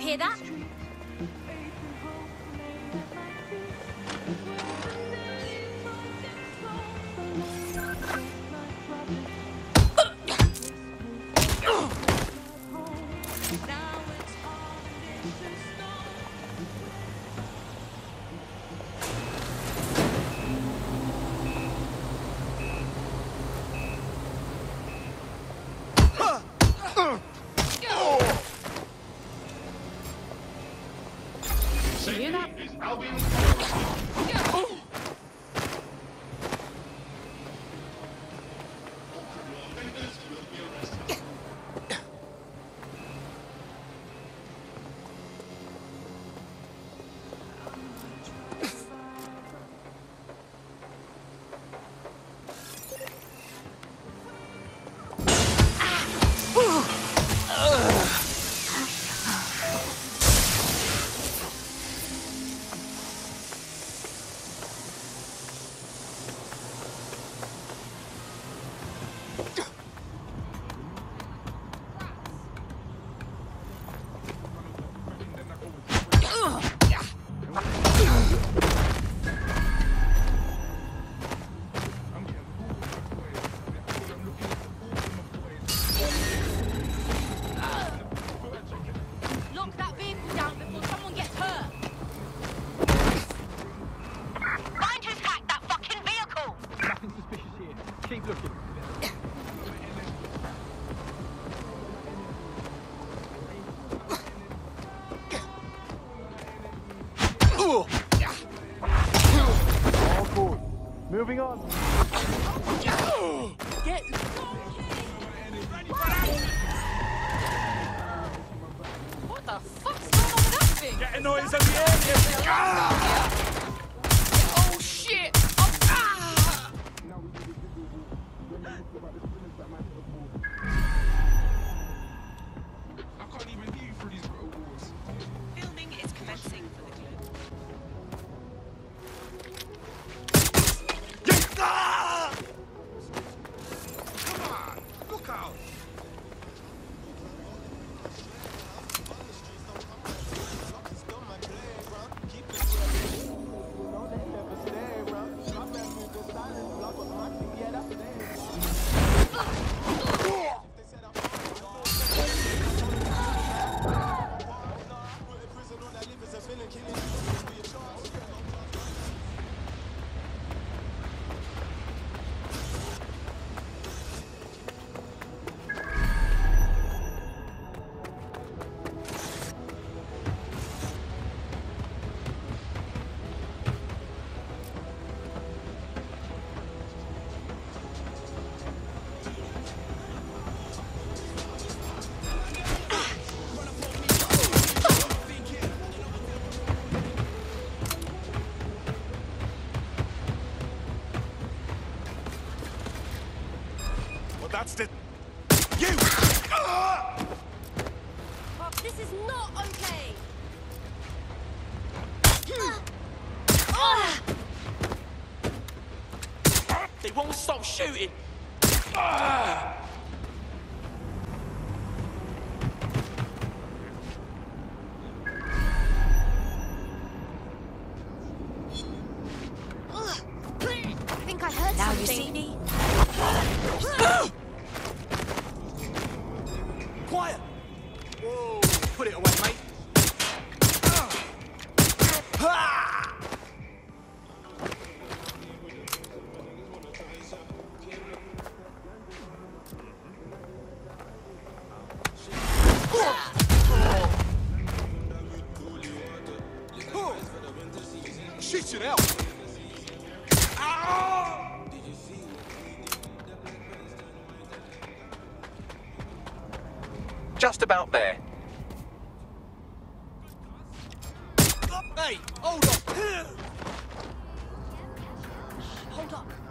hear that? Did you hear that? Lock that vehicle down before someone gets hurt. Find who's hacked that fucking vehicle! Nothing suspicious here. Keep looking. All good. Moving on. Get... What the fuck's going on with that thing? Getting noise in the area. Oh shit! Oh, ah! I can't even hear you through these little walls. Filming is commencing for the clip. Come on, look out! Well, that's the... You! Oh, this is not okay! They won't stop shooting. I think I heard Now something. you see me? Quiet! Whoa! Put it away, mate. Shit it out! Just about there. Hey, hold on! Hold up.